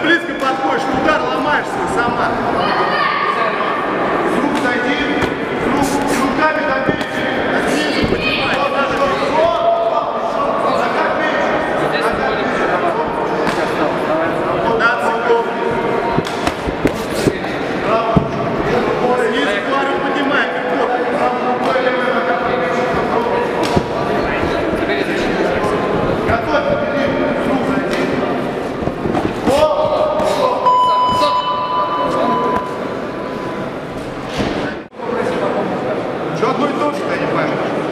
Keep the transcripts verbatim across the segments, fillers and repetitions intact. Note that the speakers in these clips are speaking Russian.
близко подходишь, удар ломаешься сама. С рук зайди, с рук, с руками добей. Снизу поднимай. Что одно и то же, ты не понимаешь?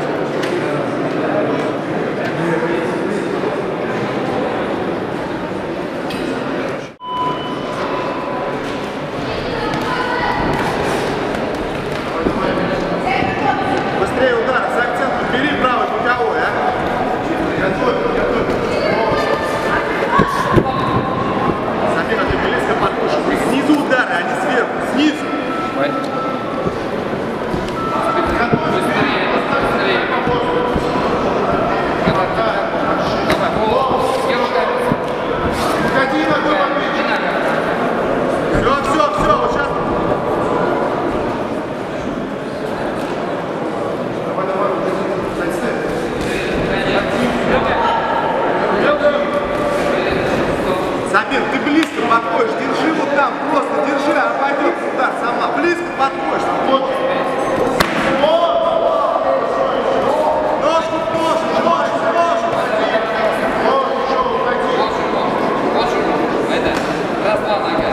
Быстрее удара, с акцентом бери правый боковой, а? Готовь, готовь. Сабина, ты близко подходишь. Снизу удары, а не сверху. Снизу. Сабир, ты близко подходишь, держи вот там, просто держи, а пойдет удар сама. Близко подходишь. Вот. Ножку в ножку, ножку в ножку. Раз, два,